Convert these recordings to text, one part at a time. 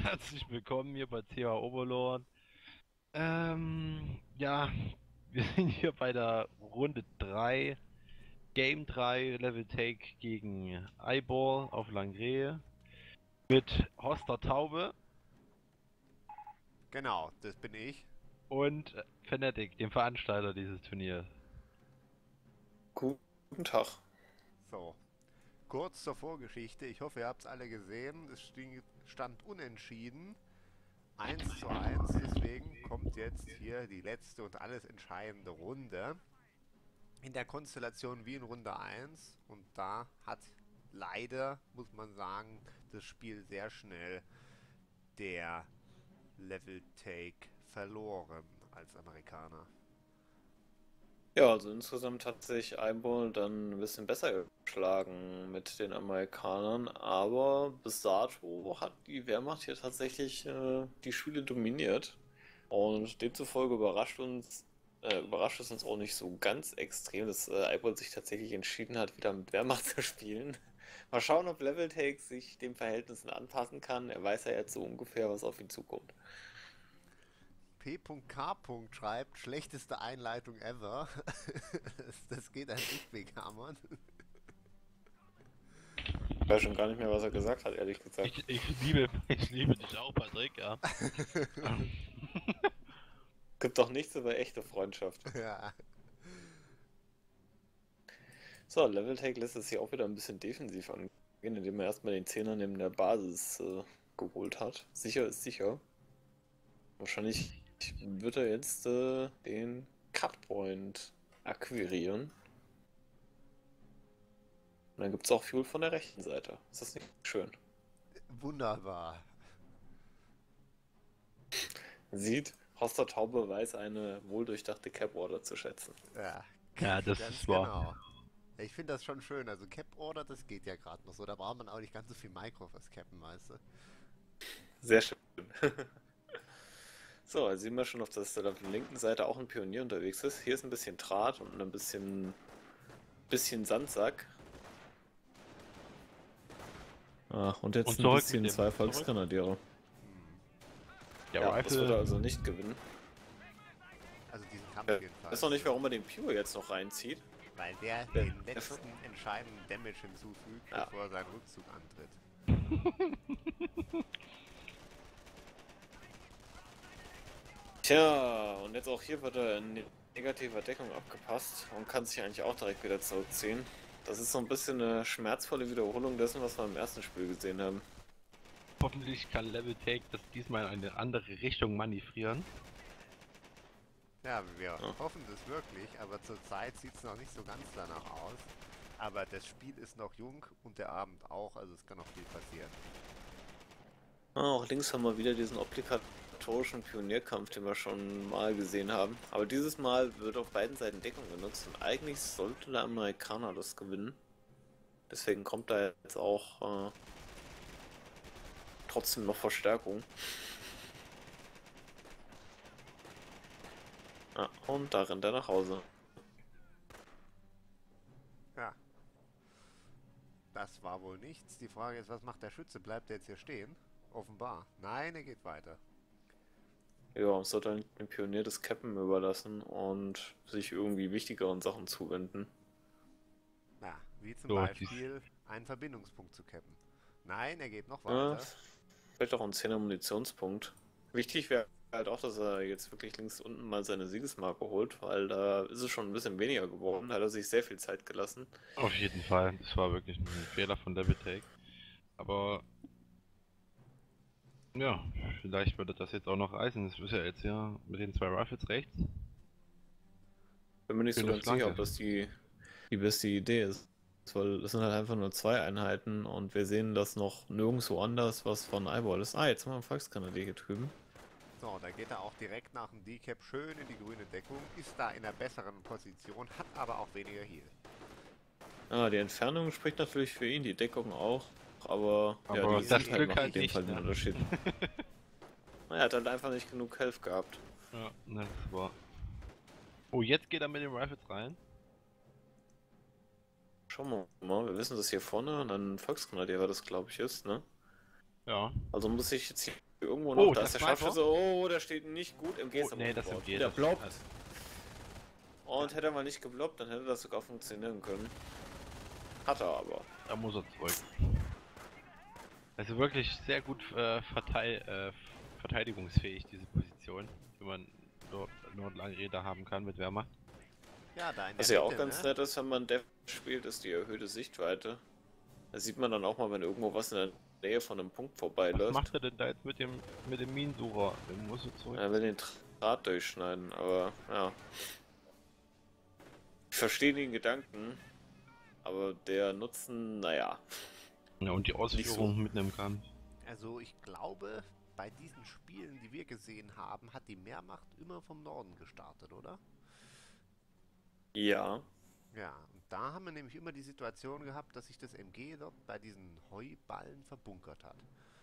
Herzlich willkommen hier bei CH Overlord. Ja, wir sind hier bei der Runde 3, Game 3, Level Take gegen Eyeball auf Langrehe mit Hoster Taube Genau, das bin ich. und Fnatic, dem Veranstalter dieses Turniers. Guten Tag. So, kurz zur Vorgeschichte. Ich hoffe, ihr habt es alle gesehen. Stand unentschieden. 1:1. Deswegen kommt jetzt hier die letzte und alles entscheidende Runde. In der Konstellation wie in Runde eins. Und da hat leider, muss man sagen, das Spiel sehr schnell der Level Take verloren als Amerikaner. Ja, also insgesamt hat sich Eyeball dann ein bisschen besser geschlagen mit den Amerikanern, aber bis dato hat die Wehrmacht hier tatsächlich die Spiele dominiert und demzufolge überrascht es uns auch nicht so ganz extrem, dass Eyeball sich tatsächlich entschieden hat, wieder mit Wehrmacht zu spielen. Mal schauen, ob Level Take sich den Verhältnissen anpassen kann. Er weiß ja jetzt so ungefähr, was auf ihn zukommt. P.K. schreibt, schlechteste Einleitung ever. Das geht an dich, Bekamon. Ich weiß schon gar nicht mehr, was er gesagt hat, ehrlich gesagt. Ich liebe dich auch, Patrick, ja. Gibt doch nichts über echte Freundschaft. Ja. So, Level Take lässt es hier auch wieder ein bisschen defensiv angehen, indem er erstmal den Zehner neben der Basis geholt hat. Sicher ist sicher. Wahrscheinlich wird er jetzt den Cutpoint akquirieren. Und dann gibt es auch Fuel von der rechten Seite. Ist das nicht schön? Wunderbar. Sieht, Hoster Taube weiß eine wohldurchdachte Cap-Order zu schätzen. Ja, Ja, das ganz ist wahr. genau. Ich finde das schon schön. Also Cap Order, das geht ja gerade noch so. Da braucht man auch nicht ganz so viel Micro fürs Cappen, weißt du? Sehr schön. So, also sehen wir schon, dass da auf der linken Seite auch ein Pionier unterwegs ist. Hier ist ein bisschen Draht und ein bisschen Sandsack. Ach, und jetzt Und ein zurück bisschen mit dem. zwei Zurück. Volksgrenadiere. Hm. Der Ja, das wird er Rifle. also nicht gewinnen. Also diesen Kampf Ich jedenfalls. weiß noch nicht, warum er den Pure jetzt noch reinzieht. Weil der Der- den letzten entscheidenden Damage hinzufügt, Ja. bevor er seinen Rückzug antritt. Tja, und jetzt auch hier wird er in negativer Deckung abgepasst und kann sich eigentlich auch direkt wieder zurückziehen. Das ist so ein bisschen eine schmerzvolle Wiederholung dessen, was wir im ersten Spiel gesehen haben. Hoffentlich kann Level Take das diesmal in eine andere Richtung manövrieren. Ja, wir Ja. hoffen das wirklich, aber zurzeit sieht es noch nicht so ganz danach aus. Aber das Spiel ist noch jung und der Abend auch, also es kann noch viel passieren. Auch links haben wir wieder diesen obligatorischen Pionierkampf, den wir schon mal gesehen haben. Aber dieses Mal wird auf beiden Seiten Deckung genutzt und eigentlich sollte der Amerikaner das gewinnen. Deswegen kommt da jetzt auch trotzdem noch Verstärkung. Ja, und da rennt er nach Hause. Ja, das war wohl nichts. Die Frage ist, was macht der Schütze? Bleibt er jetzt hier stehen? Offenbar. Nein, er geht weiter. Ja, sollte dann dem Pionier das Cappen überlassen und sich irgendwie wichtigeren Sachen zuwenden. Na, wie zum So, Beispiel einen Verbindungspunkt zu cappen. Nein, er geht noch Ja, weiter. vielleicht auch ein 10er Munitionspunkt. Wichtig wäre halt auch, dass er jetzt wirklich links unten mal seine Siegesmarke holt, weil da ist es schon ein bisschen weniger geworden. Da hat er sich sehr viel Zeit gelassen. Auf jeden Fall. Das war wirklich ein Fehler von Level Take. Aber ja, vielleicht würde das jetzt auch noch reißen. Das ist ja jetzt ja mit den zwei Rifles rechts. Bin mir nicht so Schöne ganz sicher, Flanke. ob das die beste Idee ist. Weil es sind halt einfach nur zwei Einheiten und wir sehen das noch nirgendwo anders, was von Eyeball ist. Ah, jetzt haben wir einen Volksgrenadier hier drüben. So, da geht er auch direkt nach dem Decap schön in die grüne Deckung, ist da in einer besseren Position, hat aber auch weniger Heal. Ah, die Entfernung spricht natürlich für ihn, die Deckung auch. Aber ja, Aber die das Sicherheit Glück macht halt in dem nicht, Fall den ne? Unterschied. Er hat halt einfach nicht genug Health gehabt. Ja, ne, das war. Oh, jetzt geht er mit den Rifles rein. Schauen wir mal, wir wissen, dass hier vorne ein Volksgrenadier war das, glaube ich, ist, ne? Ja. Also muss ich jetzt hier irgendwo Oh, noch. Da das ist der Sniper? Scharfschütze. Oh, der steht nicht gut. MG ist Oh, aber nee, das umgebaut. MG, Der das- bloppt. das- Und hätte er mal nicht gebloppt, dann hätte das sogar funktionieren können. Hat er aber. Da muss er zurück. Also wirklich sehr gut verteidigungsfähig, diese Position, die man nur Langräder haben kann mit Wehrmacht. Ja, da in der Was ja auch Mitte, ganz ne? nett ist, wenn man Dev spielt, ist die erhöhte Sichtweite. Da sieht man dann auch mal, wenn irgendwo was in der Nähe von einem Punkt Was vorbeiläuft. macht er denn da jetzt mit dem Minensucher? Der muss er zurück. Er will den Draht durchschneiden, aber ja. Ich verstehe den Gedanken, aber der Nutzen, naja. Ja, und die Ausführung mitten im Kampf. Also ich glaube, bei diesen Spielen, die wir gesehen haben, hat die Mehrmacht immer vom Norden gestartet, oder? Ja. Ja, und da haben wir nämlich immer die Situation gehabt, dass sich das MG dort bei diesen Heuballen verbunkert hat.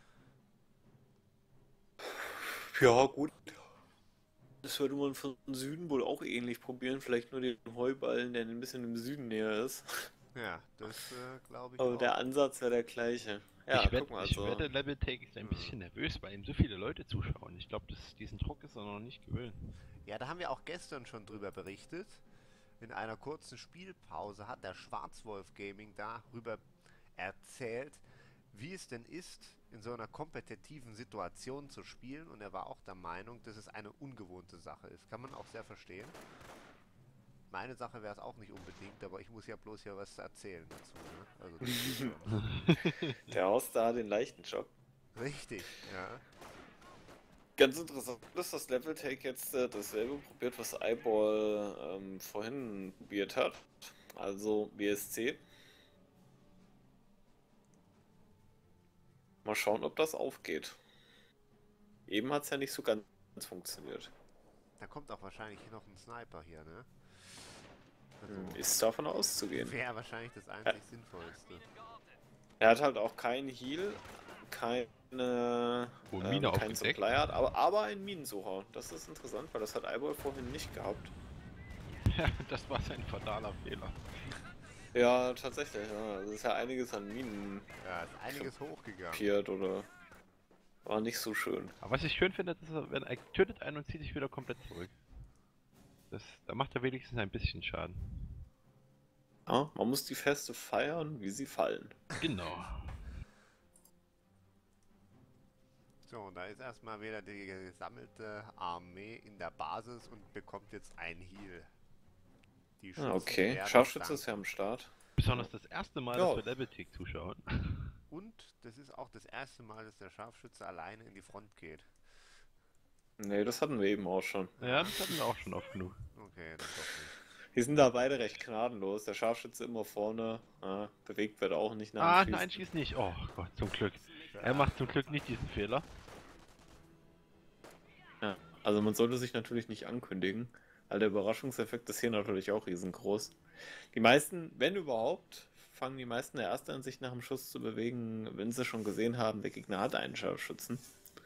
Ja, gut. Das würde man von Süden wohl auch ähnlich probieren. Vielleicht nur den Heuballen, der ein bisschen im Süden näher ist. Ja, das glaube ich Aber auch. der Ansatz wäre der gleiche. Ja, ich guck mal, ich also. wette, Level Take ist ein bisschen nervös, weil ihm so viele Leute zuschauen. Ich glaube, diesen Druck ist er noch nicht gewöhnt. Ja, da haben wir auch gestern schon drüber berichtet. In einer kurzen Spielpause hat der Schwarzwolf Gaming darüber erzählt, wie es denn ist, in so einer kompetitiven Situation zu spielen. Und er war auch der Meinung, dass es eine ungewohnte Sache ist. Kann man auch sehr verstehen. Meine Sache wäre es auch nicht unbedingt, aber ich muss ja bloß hier was erzählen dazu. Ne? Also das ist schon Der haust da den leichten Schock. richtig, ja. Ganz interessant ist, dass Level Take jetzt dasselbe probiert, was Eyeball vorhin probiert hat. Also WSC. Mal schauen, ob das aufgeht. Eben hat es ja nicht so ganz funktioniert. Da kommt auch wahrscheinlich noch ein Sniper hier, ne? Also, Ist davon auszugehen. wäre wahrscheinlich das einzig Sinnvollste. Er hat halt auch keinen Heal, keine Mine keinen aufgedeckt. Supply Art, aber einen Minensucher. Das ist interessant, weil das hat Eyeball vorhin nicht gehabt. Ja, das war sein fataler Fehler. Ja, tatsächlich. Ja. Also ist ja einiges an Minen Ja, ist einiges hochgegangen. kapiert oder war nicht so schön. Aber was ich schön finde, ist, wenn er tötet einen und zieht sich wieder komplett zurück. Da macht er wenigstens ein bisschen Schaden. Ja, man muss die Feste feiern, wie sie fallen. Genau. So, und da ist erstmal wieder die gesammelte Armee in der Basis und bekommt jetzt ein Heal. Die Schützen Okay, werden Scharfschütze ist danken. ja am Start. Besonders das erste Mal, Ja. dass wir Level Take zuschauen. Und das ist auch das erste Mal, dass der Scharfschütze alleine in die Front geht. Nee, das hatten wir eben auch schon. Ja, das hatten wir auch schon oft genug. Okay, dann doch nicht. Die sind da beide recht gnadenlos. Der Scharfschütze immer vorne, bewegt wird auch nicht nach dem Ah, Schießen. nein, schieß nicht. Oh Gott, zum Glück. Er macht zum Glück nicht diesen Fehler. Ja, also man sollte sich natürlich nicht ankündigen, weil der Überraschungseffekt ist hier natürlich auch riesengroß. Die meisten, wenn überhaupt, fangen die meisten der erste an, sich nach dem Schuss zu bewegen, wenn sie schon gesehen haben, der Gegner hat einen Scharfschützen.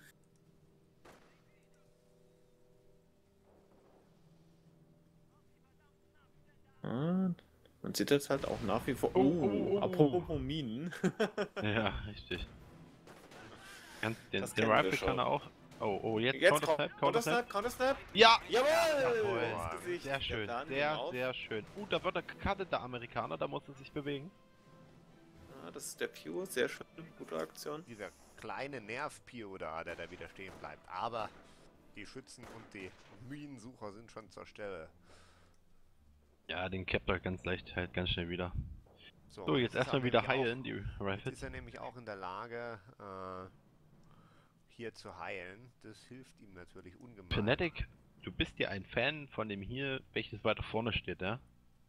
Ah, man sieht jetzt halt auch nach wie vor... Oh. Apropos Minen. Ja, richtig. Den Das kennen wir Rifle schon. kann er auch. Oh, jetzt Jetzt Counter-Snap, Counter-Snap. Counter-Snap. Ja! Jawohl! Jawohl. Ins Gesicht. Sehr Der schön, Plan ging sehr, auf. sehr schön. Da wird er gecuttet, der Amerikaner, da muss er sich bewegen. Ah, das ist der Pure, sehr schön, gute Aktion. Dieser kleine Nerv-Pio da, der da wieder stehen bleibt. Aber die Schützen und die Minensucher sind schon zur Stelle. Ja, den cappt er ganz leicht, halt ganz schnell wieder. So, und jetzt ist erstmal er wieder nämlich heilen, die Jetzt Rifles. ist er nämlich auch in der Lage, hier zu heilen. Das hilft ihm natürlich ungemein. Fnatic, du bist ja ein Fan von dem hier, welches weiter vorne steht, ja?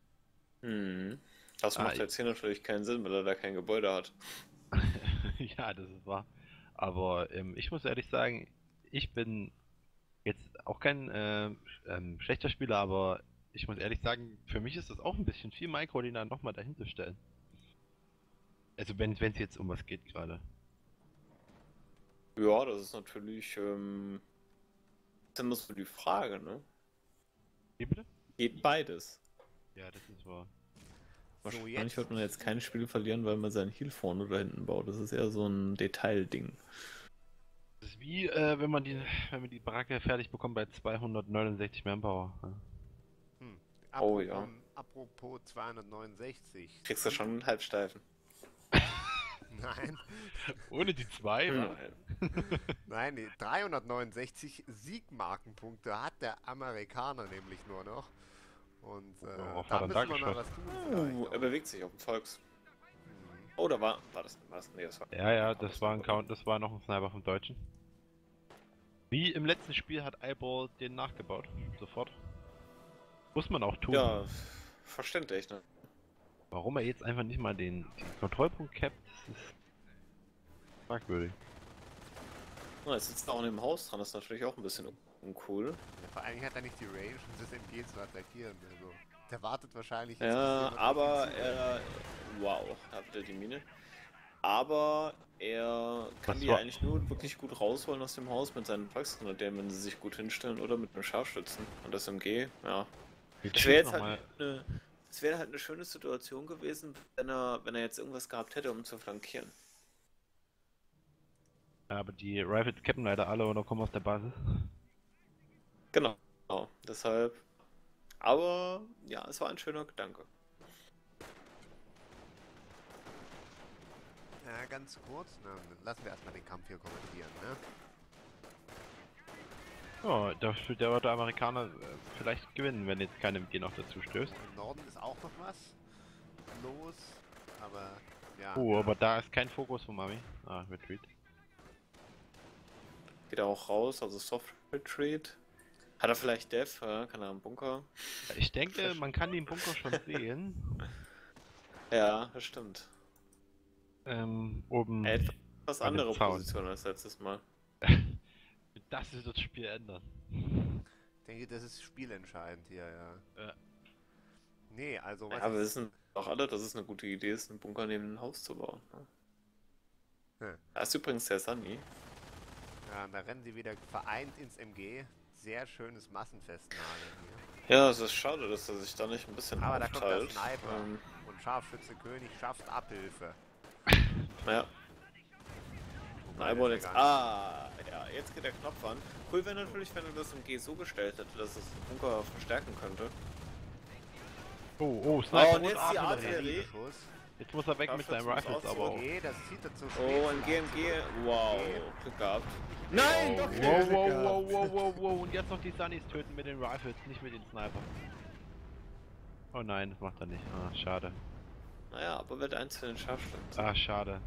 Das Ah, macht jetzt hier natürlich keinen Sinn, weil er da kein Gebäude hat. Ja, das ist wahr. Aber ich muss ehrlich sagen, ich bin jetzt auch kein schlechter Spieler, aber ich muss ehrlich sagen, für mich ist das auch ein bisschen viel Micro, den dann nochmal dahinter stellen. Also wenn es jetzt um was geht gerade. Ja, das ist natürlich, dann musst du die Frage, ne? Wie bitte? Geht beides. Ja, das ist wahr. Wahrscheinlich wird man jetzt kein Spiel verlieren, weil man seinen Heal vorne oder hinten baut. Das ist eher so ein Detailding. Das ist wie wenn man die Baracke fertig bekommt bei 269 Manpower. Ja. Hm. Oh ja. Apropos 269. Kriegst du schon einen Halbsteifen. Nein. Ohne die 2, Nein. Nein, die 369 Siegmarkenpunkte hat der Amerikaner nämlich nur noch. Und Worauf da hat er müssen wir da noch was tun. vielleicht Er auch. bewegt sich auf dem Volks. Hm. Oh, da war das? Nee, das war. Ja, das war ein Count, das war noch ein Sniper vom Deutschen. Wie im letzten Spiel hat Eyeball den nachgebaut. Sofort. Muss man auch tun. Ja, verständlich, ne? Warum er jetzt einfach nicht mal den Kontrollpunkt capt, das ist fragwürdig. Oh, jetzt sitzt er auch in dem Haus dran, das ist natürlich auch ein bisschen uncool. Ja, vor allem hat er nicht die Range, um das MG zu attackieren. Also, der wartet wahrscheinlich. Ja, dass jemand aber auf ihn zurennt. wow, da habt ihr die Mine. Aber er kann Was die war- eigentlich nur wirklich gut rausholen aus dem Haus mit seinen Volksgrenadieren, wenn sie sich gut hinstellen oder mit einem Scharfschützen. Und das MG, ja. Das wäre jetzt halt das wäre halt eine schöne Situation gewesen, wenn er jetzt irgendwas gehabt hätte, um zu flankieren. Ja, aber die Rifles cappen leider alle oder kommen aus der Basis. Genau, deshalb. Aber ja, es war ein schöner Gedanke. Ja, ganz kurz. Na, dann lassen wir erstmal den Kampf hier kommentieren, ne? Oh, der wird der Amerikaner vielleicht gewinnen, wenn jetzt kein MG noch dazu stößt. Im Norden ist auch noch was los. Aber ja. Oh, aber da ist kein Fokus vom Army. Ah, Retreat. Geht er auch raus, also Soft Retreat. Hat er vielleicht Dev, kann er im Bunker? Ich denke, man kann den Bunker schon sehen. Ja, das stimmt. Oben. Etwas An dem andere Zaun. Position als letztes Mal. Das wird das Spiel ändern. Ich denke, das ist spielentscheidend hier, ja. Ja. Nee, also was Ja, wir ist- wissen auch alle, dass es eine gute Idee ist, einen Bunker neben dem Haus zu bauen. Ne? Ja. Da ist übrigens der Sunny. Ja, und da rennen sie wieder vereint ins MG. Sehr schönes Massenfestnageln hier. Ja, es ist schade, dass er sich da nicht ein bisschen Aber da kommt der aufteilt. Sniper. Und Scharfschütze König schafft Abhilfe. Ja, Wobei, Eyeball der jetzt. ist ja Ah, ja, jetzt geht der Knopf an. Cool wäre natürlich, wenn er das MG so gestellt hätte, dass es den Bunker verstärken könnte. Oh, Oh, Sniper und jetzt die gar nicht Artillerie. der Schuss. Jetzt muss er weg mit seinen Scharfschützen Rifles, muss aber auch. Okay, das zieht er zu Oh, ein spät. GMG. Wow, Glück gehabt. Oh, Nein, doch wieder wow, Glück wow, gehabt. wow, wow, wow, wow. Und jetzt noch die Sunnys töten mit den Rifles, nicht mit den Sniper. Oh nein, das macht er nicht. Ah, schade. Naja, aber wird eins für den Scharfschützen. Ah, schade.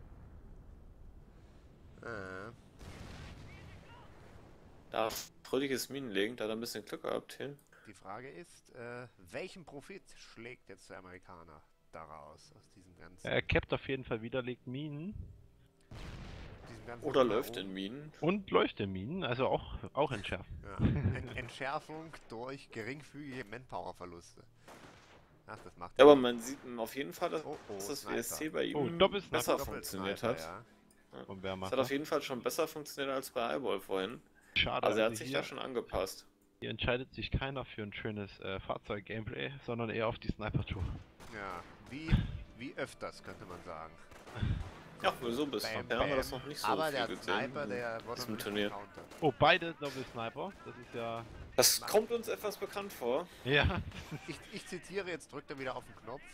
Da fröhliches Minen legen, da hat er ein bisschen Glück gehabt hier. Die Frage ist, welchen Profit schlägt jetzt der Amerikaner daraus aus diesem ganzen... Er capt auf jeden Fall wieder, legt Minen diesem ganzen Oder Drumherum? läuft in Minen. und läuft in Minen, also auch entschärft. Ja. Entschärfung durch geringfügige Manpower-Verluste. Ach, das macht Ja, aber man sieht auf jeden Fall, dass Oh, das Sniper. WSC bei ihm Oh, Doppelsniper. besser Doppelsniper, funktioniert hat. Ja. Und wer Das macht hat das? auf jeden Fall schon besser funktioniert als bei Eyeball vorhin. Schade, Also er hat also sich hier, da schon angepasst. hier entscheidet sich keiner für ein schönes Fahrzeug-Gameplay, sondern eher auf die Sniper-Tour. Ja, wie öfters, könnte man sagen. Ja, so bisher. Ja, haben wir das noch nicht so Aber viel der gesehen. Sniper, der wurde diesem noch nicht Turnier. gecountert. Oh, beide Doppel-Sniper, das ist ja... Das kommt uns etwas bekannt vor. Ja. Ich zitiere, jetzt drückt er wieder auf den Knopf.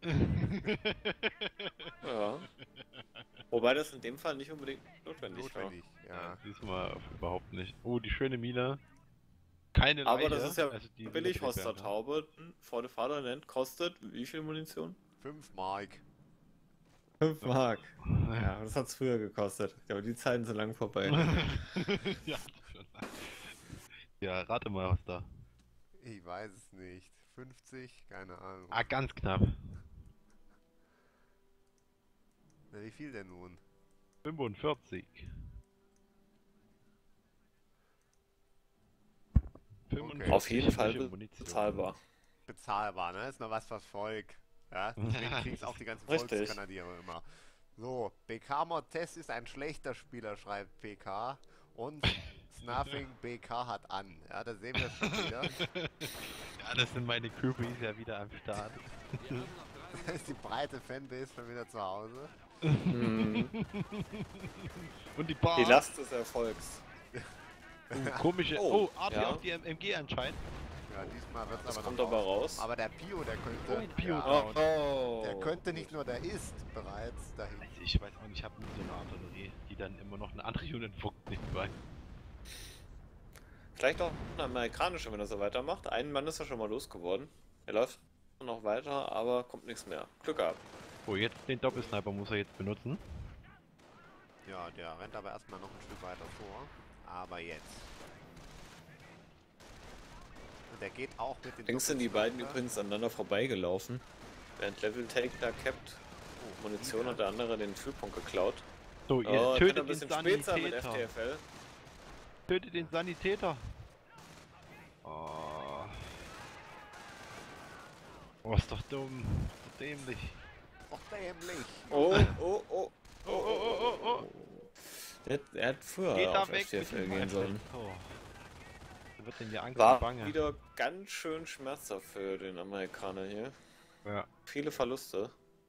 Ja. Wobei das in dem Fall nicht unbedingt notwendig Notwendig, Ja, ja. diesmal überhaupt nicht. Oh, die schöne Mine. Keine war. Aber Leiche, das ist ja also die billig, was wiederbelebt der werden. Taube vor der Vater nennt. Kostet wie viel Munition? 5 Mark. 5 Mark. Ja, das hat's früher gekostet. Aber die Zeiten sind lang vorbei. Ja, schon. Ja, rate mal, was da. Ich weiß es nicht. 50? Keine Ahnung. Ah, ganz knapp. Na, wie viel denn nun? 45. 45 Auf jeden Fall frische Munition. bezahlbar. Bezahlbar, ne? Ist noch was fürs Volk. Ja, deswegen kriegen es auch die ganzen Richtig. Volkskanadiere immer. So, BK Mortes ist ein schlechter Spieler, schreibt PK. Und Snuffing BK hat an. Ja, da sehen wir es schon wieder. Ja, das sind meine Creepies ja wieder am Start. Da ist die breite Fanbase schon wieder zu Hause. Mhm. Und die Bar. Die Last des Erfolgs. Komische. Oh, Oh, Arti ja. auf die MG anscheinend. Ja, diesmal wird es Das aber kommt noch aber raus. Aber der Pio, der könnte. Oh, Pio ja, down. Oh. der könnte nicht nur, der ist bereits dahin. Also ich weiß auch nicht, ich habe so eine Artillerie, die dann immer noch eine andere Unit fuckt nebenbei. Vielleicht auch eine amerikanische, wenn er so weitermacht. Ein Mann ist ja schon mal losgeworden. Er läuft noch weiter, aber kommt nichts mehr. Glück gehabt. Oh, jetzt den Doppelsniper muss er jetzt benutzen. Ja, der rennt aber erstmal noch ein Stück weiter vor. Aber jetzt. Und der geht auch mit den. Links sind die beiden Doppelsniper. übrigens aneinander vorbeigelaufen. Während Level Take da cappt. Munition hat der andere den Füllpunkt geklaut. So, ihr Oh, tötet ein den bisschen Spitzer mit Sanitäter. FTFL. Tötet den Sanitäter. Oh. Oh, ist doch dumm. Ist doch dämlich. Och, dämlich. Oh, oh, oh. Oh, oh, oh, oh, oh. Er hat früher Geht da auf weg mit FTFL dem gehen sollen. Oh. Da wird denn die Angst und War Bange. wieder ganz schön schmerzhaft für den Amerikaner hier. Ja. Viele Verluste.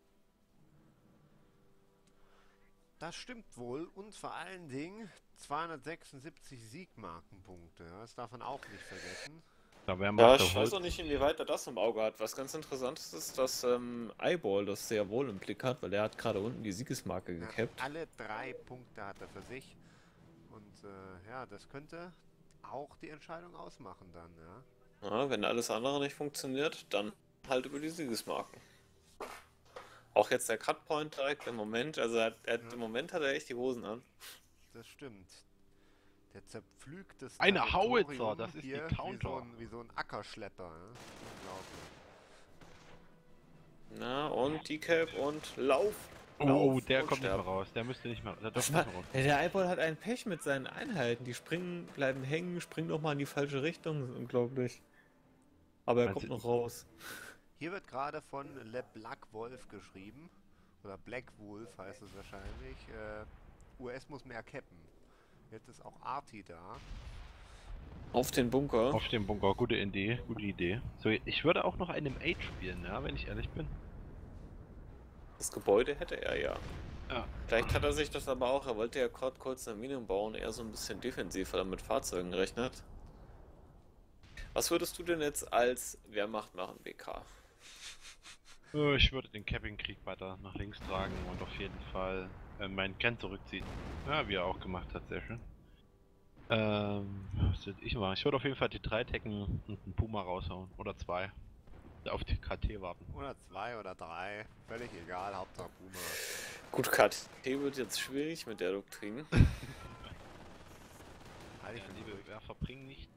Das stimmt wohl und vor allen Dingen 276 Siegmarkenpunkte. Ja, das darf man auch nicht vergessen. Da wäre Ja, mal ich weiß auch nicht, inwieweit er das im Auge hat. Was ganz interessant ist, dass Eyeball das sehr wohl im Blick hat, weil er hat gerade unten die Siegesmarke Ja, gekappt. alle 3 Punkte hat er für sich. Und ja, das könnte auch die Entscheidung ausmachen dann, ja. Ja, wenn alles andere nicht funktioniert, dann halt über die Siegesmarken. Auch jetzt der Cutpoint direkt im Moment, also im Moment hat er echt die Hosen an. Das stimmt. Der zerpflügt das Eine Territorium Howitzer, das ist die hier Counter. Wie so ein Ackerschlepper. Ja? Unglaublich. Na, und Decap und Lauf. Oh, Lauf der und kommt nicht mehr sterben. raus. Der müsste nicht mehr. Der Was darf war, nicht mehr raus. der Eyeball hat einen Pech mit seinen Einheiten. Die springen, bleiben hängen, springen nochmal in die falsche Richtung. Das ist unglaublich. Aber er Meinst kommt du- noch raus. Hier wird gerade von Le Black Wolf geschrieben. Oder Black Wolf heißt es wahrscheinlich. US muss mehr cappen. Jetzt ist auch Arti da. Auf den Bunker. Auf dem Bunker, gute Idee, gute Idee. So, ich würde auch noch einen Age spielen, ja, wenn ich ehrlich bin. Das Gebäude hätte er ja. Ja. Vielleicht hat er sich das aber auch, er wollte ja gerade kurz eine Mine bauen, eher so ein bisschen defensiv, weil er mit Fahrzeugen rechnet. Was würdest du denn jetzt als Wehrmacht machen, BK? Ich würde den Capping-Krieg weiter nach links tragen und auf jeden Fall meinen Kern zurückziehen. Ja, wie er auch gemacht hat, sehr schön. Was würde ich machen? Ich würde auf jeden Fall die 3 Tekken und einen Puma raushauen. Oder 2. Auf die KT warten. Oder 2 oder 3. Völlig egal, Hauptsache Puma. Gut, KT wird jetzt schwierig mit der Doktrin. Halte ich Ja, für liebe gut. Werfer bringen nichts.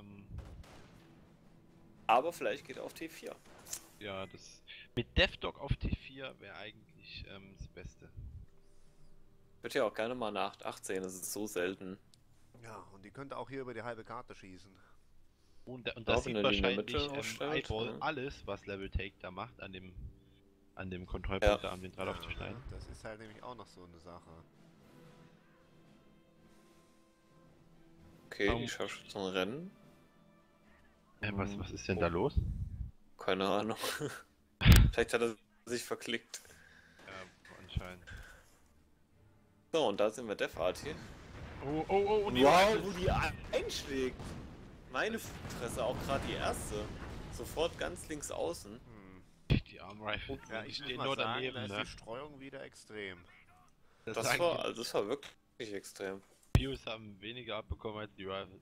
Aber vielleicht geht er auf T4. Ja, das. Mit DevDog auf T4 wäre eigentlich das Beste. Ich würde ja auch gerne mal nach 18, das ist so selten. Ja, und die könnte auch hier über die halbe Karte schießen. Und Ja, das wenn sieht er die in der wahrscheinlich Mitte aufstellt, Eyeball ja. alles, was Level Take da macht, an dem Kontrollpunkt Ja. da am den Draht aufzuschneiden. Das ist halt nämlich auch noch so eine Sache. Okay, die Scharfschützen rennen. Was ist denn da los? Keine Ahnung. Vielleicht hat er sich verklickt. Ja, anscheinend. So, und da sind wir Dev-Arty. Oh, und die Wow, Rifles. wo die einschlägt. Meine Fresse, auch gerade die erste. Sofort ganz links außen. Die Arm Rifles, Ja, die ich muss stehen mal nur sagen, daneben, da ist ne? die Streuung wieder extrem. Das sagen war, die also das war wirklich extrem. Pius haben weniger abbekommen als die Rifles.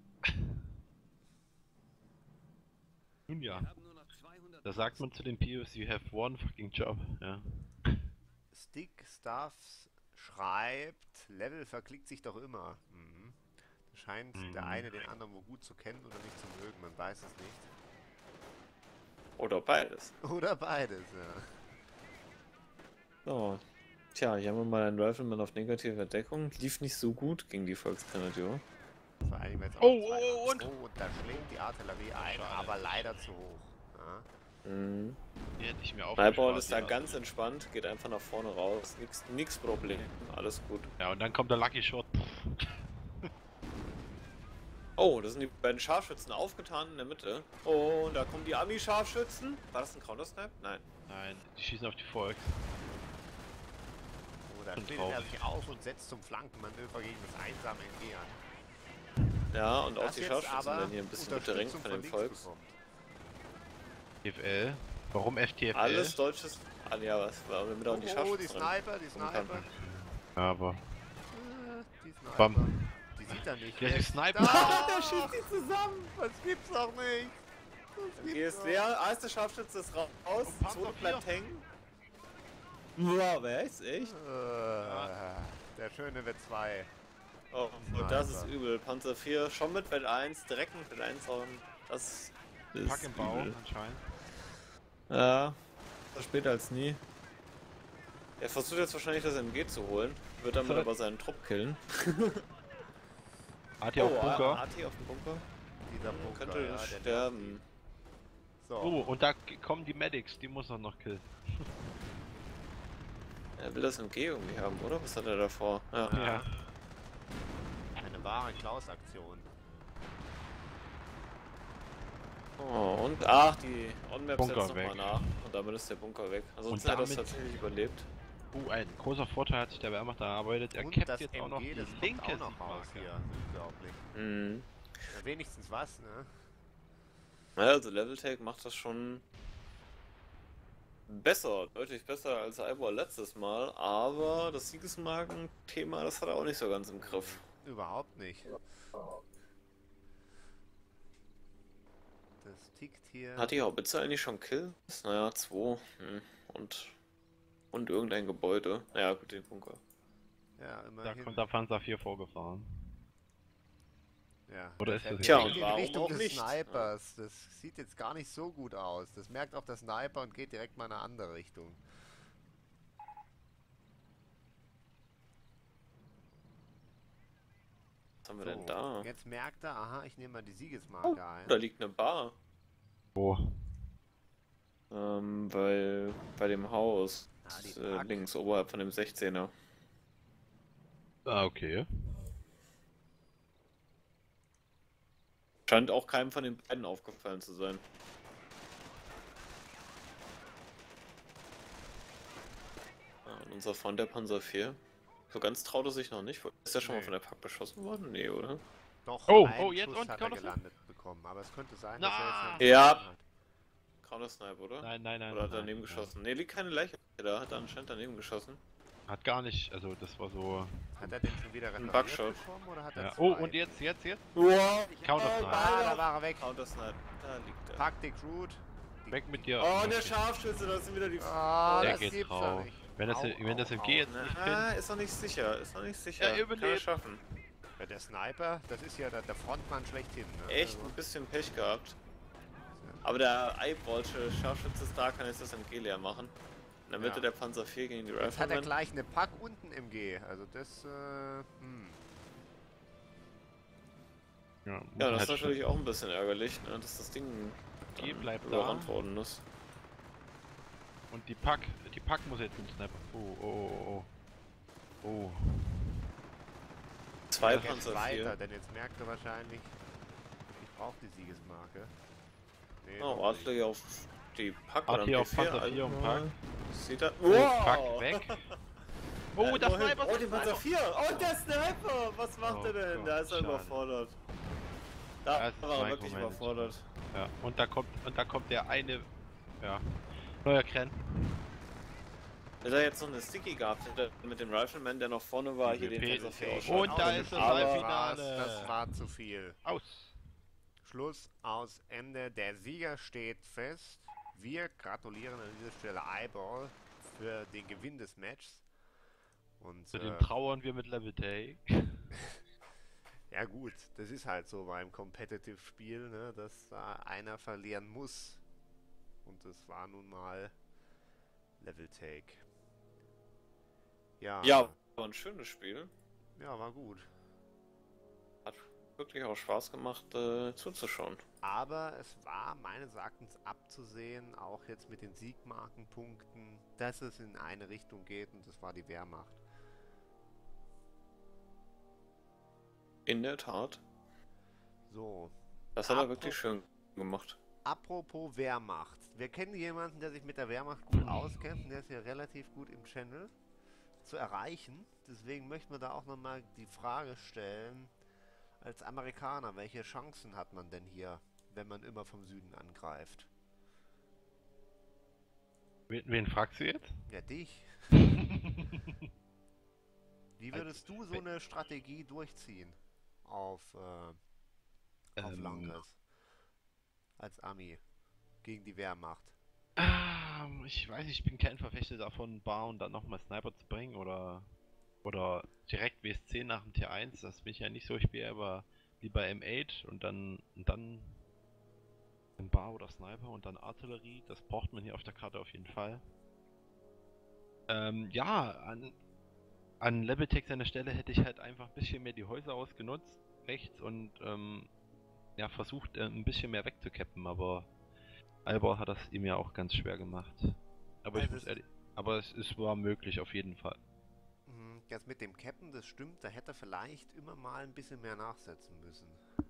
Nun ja, da sagt man zu den Pius, you have one fucking job, ja. Stick Stuffs schreibt, Level verklickt sich doch immer. Mhm. Da scheint der eine den anderen wohl gut zu kennen oder nicht zu mögen, man weiß es nicht. Oder beides. Oder beides, ja. So. Tja, hier haben wir mal einen Rifleman auf negative Deckung. Lief nicht so gut gegen die Volksgrenadier. Vor allem jetzt auch Oh, zwei- oh, und- Oh, und da schlägt die Artillerie ein, Schade. aber leider zu hoch. Ja. Mhm. Die hätte ich mir auch Eyeball ist da ganz entspannt, geht einfach nach vorne raus. Nix Problem. Alles gut. Ja, und dann kommt der Lucky Shot. Oh, da sind die beiden Scharfschützen aufgetan in der Mitte. Oh, und da kommen die Ami-Scharfschützen. War das ein Counter-Snipe? Nein. Nein, die schießen auf die Volks. Oh, Da Schon splittet er traurig. sich auf und setzt zum Flankenmanöver gegen das einsame MG an. Ja, und auch Das die jetzt Scharfschützen aber werden hier ein bisschen bedrängt Unterstützung von dem links Volks. bekommt. TFL. Warum FTFL? Alles deutsches. Ah, ja, was war damit auch die Oh, Scharfschützen? die Sniper, die Sniper. Aber. Die Sniper. Bam. Die sieht er nicht. Ja, die Sniper. Ah, der schießt die zusammen. Das gibt's doch nicht. Das Hier gibt's ist doch. leer, erste Scharfschütze ist raus, Und Panzer zweite bleibt 4. hängen. Wow, wer ist echt? Der schöne W2. Oh, Sniper. und das ist übel. Panzer 4 schon mit Welt 1, direkt mit Welt 1 hauen. Das ist Pack im Bau übel. anscheinend. Ja, das später als nie. Er versucht jetzt wahrscheinlich das MG zu holen, wird damit aber seinen Trupp killen. Hat hier auch Bunker. AT auf dem Bunker. Dieser Bunker, Könnte ja, der sterben. So. Oh, und da kommen die Medics, die muss er noch killen. Er will das MG irgendwie haben, oder? Was hat er davor? Ja. Ja. Eine wahre Klaus-Aktion. Oh, und ach, die On-Map setzt Bunker nochmal weg. nach. Und damit ist der Bunker weg. Ansonsten Und hat er es damit- tatsächlich überlebt. Ein großer Vorteil hat sich der Wehrmacht erarbeitet. Er Und cappt das jetzt auch noch MG, die das kommt linke auch noch raus Siegmarke. hier. Unglaublich. Mhm. Ja, wenigstens was, ne? Ja, also Leveltake macht das schon besser, deutlich besser als Ivor letztes Mal, aber das Siegesmarken-Thema, das hat er auch nicht so ganz im Griff. Überhaupt nicht. Das tickt hier. Hat die Haubitze eigentlich schon Kills? Naja, 2. Und irgendein Gebäude. Naja, gut, den Bunker. Ja, Da immerhin. kommt der Panzer 4 vorgefahren. Ja, Oder das ist das Tja, jetzt- und in warum Richtung auch des nicht? Snipers. Das sieht jetzt gar nicht so gut aus. Das merkt auch der Sniper und geht direkt mal in eine andere Richtung. Was haben wir denn da? Jetzt merkt er, aha, ich nehme mal die Siegesmarke ein. Da liegt eine Bar. Wo? Bei dem Haus. Ah, die Park. Links, oberhalb von dem 16er. Ah, okay. Scheint auch keinem von den beiden aufgefallen zu sein. Und unser Freund der Panzer 4. So ganz traut er sich noch nicht. Ist er schon mal Nee. von der Pack beschossen worden? Nee, oder? Doch, Oh, einen oh, jetzt Schuss und hat er Counter-Strike? gelandet bekommen. Aber es könnte sein, Na! dass er jetzt Ja. einen hat. Counter-Snipe, oder? Nein, nein, nein. Oder hat er nein, daneben nein. geschossen? Nee, liegt keine Leiche da. Hat er anscheinend daneben geschossen. Hat gar nicht, also das war so. Hat er den schon wieder Ein repariert Bugshot. bekommen oder hat er Ja. zwei? Oh, und jetzt? Wow! Counter-Snipe. Ah, da war er weg. Counter-Snipe. Da liegt er. Pack die Crude. Weg mit dir. Oh, und der Scharfschütze, da sind wieder die... Ah, Der das geht gibt's doch drauf. nicht. Wenn das MG jetzt nicht Ah, findet. ist noch nicht sicher. Ist noch nicht sicher. Er Kann er überlebt. schaffen. Ja, der Sniper, das ist ja der Frontmann schlechthin. Ne? Echt Also, ein bisschen Pech gehabt. Aber der Eyebrautsche Scharfschütze ist da, kann jetzt das MG leer machen. In der Mitte Ja. der Panzer 4 gegen die jetzt hat er Riflemen. gleich eine Pack und ein MG. Also das, Ja, Ja, muss das halt ist natürlich auch ein bisschen ärgerlich, ne, dass das Ding Die dann bleibt überrannt da. worden ist. Und die Pack muss jetzt mit dem Sniper. Oh. Oh. Zwei jetzt Panzer weiter, 4. denn jetzt merkt er wahrscheinlich, ich brauche die Siegesmarke. Nee, Oh, doch nicht. Adler auf die Pack AT oder am auf P4. Panzer 4 und Pack. Sieht er. Oh, Pack weg. Oh, der immerhin. Sniper! Oh, den Panzer 4! Oh, der Sniper! Was macht Oh er denn? Gott, Da ist er schade. überfordert. Da Da ist war er Micromanagement. wirklich überfordert. Ja, und da kommt der eine. Ja. Neuer Kren. Hätte er jetzt noch eine Sticky gehabt, hätte er mit dem Rifleman, der noch vorne war, hier den Panzer 4 Und ausschalten. da können. ist das Aber Halbfinale. Das war zu viel. Aus. Schluss, aus, Ende. Der Sieger steht fest. Wir gratulieren an dieser Stelle Eyeball für den Gewinn des Matches. Und Zu dem trauern wir mit Level Take. ja gut, das ist halt so beim Competitive-Spiel, ne, dass da einer verlieren muss. Und das war nun mal Level Take. Ja, ja, war ein schönes Spiel. ja, war gut. Hat wirklich auch Spaß gemacht zuzuschauen. Aber es war meines Erachtens abzusehen, auch jetzt mit den Siegmarkenpunkten, dass es in eine Richtung geht und das war die Wehrmacht. In der Tat. So, Das hat er wirklich schön gemacht. apropos Wehrmacht. Wir kennen jemanden, der sich mit der Wehrmacht gut auskennt und der ist ja relativ gut im Channel. zu erreichen. Deswegen möchten wir da auch nochmal die Frage stellen, als Amerikaner, welche Chancen hat man denn hier, wenn man immer vom Süden angreift? Wen fragst du jetzt? Ja, dich. Wie Also, würdest du so wenn- eine Strategie durchziehen auf ähm, Langres als Ami gegen die Wehrmacht? ich weiß nicht, ich bin kein Verfechter davon, Bar und dann nochmal Sniper zu bringen oder direkt WS10 nach dem T1, das bin ich ja nicht so, ich bin ja aber lieber M8 und dann im Bar oder Sniper und dann Artillerie, das braucht man hier auf der Karte auf jeden Fall. Ja, an Leveltext an der Stelle hätte ich halt einfach ein bisschen mehr die Häuser ausgenutzt, rechts und ja, versucht ein bisschen mehr wegzucappen, aber Albor hat das ihm ja auch ganz schwer gemacht. Aber ich Also muss ehrlich, aber es war möglich auf jeden Fall. das mit dem Cappen, das stimmt, da hätte er vielleicht immer mal ein bisschen mehr nachsetzen müssen.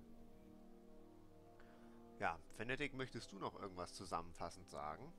Ja, Fnatic, möchtest du noch irgendwas zusammenfassend sagen?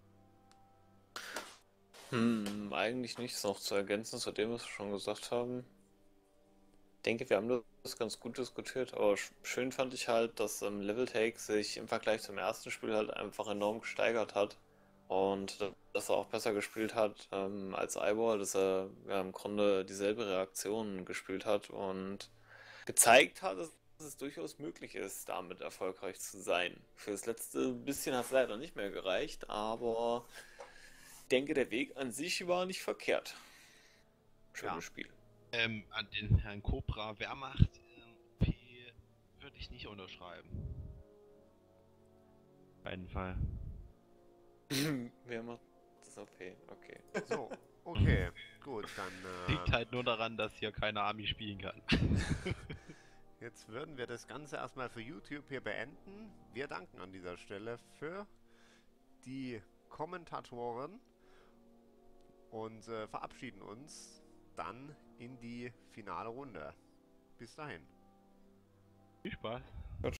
Eigentlich nichts noch zu ergänzen zu dem, was wir schon gesagt haben. Ich denke, wir haben das ganz gut diskutiert, aber schön fand ich halt, dass Level Take sich im Vergleich zum ersten Spiel halt einfach enorm gesteigert hat und dass er auch besser gespielt hat als Ivor, dass er ja, im Grunde dieselbe Reaktion gespielt hat und gezeigt hat, dass es durchaus möglich ist, damit erfolgreich zu sein. Für das letzte bisschen hat es leider nicht mehr gereicht, aber ich denke, der Weg an sich war nicht verkehrt. Ja, Schönes Spiel. An den Herrn Cobra Wehrmacht P würde ich nicht unterschreiben. Auf keinen Fall. Wer macht das okay? Okay. so, okay, gut, dann Liegt halt nur daran, dass hier keine Army spielen kann. jetzt würden wir das Ganze erstmal für YouTube hier beenden. Wir danken an dieser Stelle für die Kommentatoren und verabschieden uns dann in die finale Runde. Bis dahin. Viel Spaß.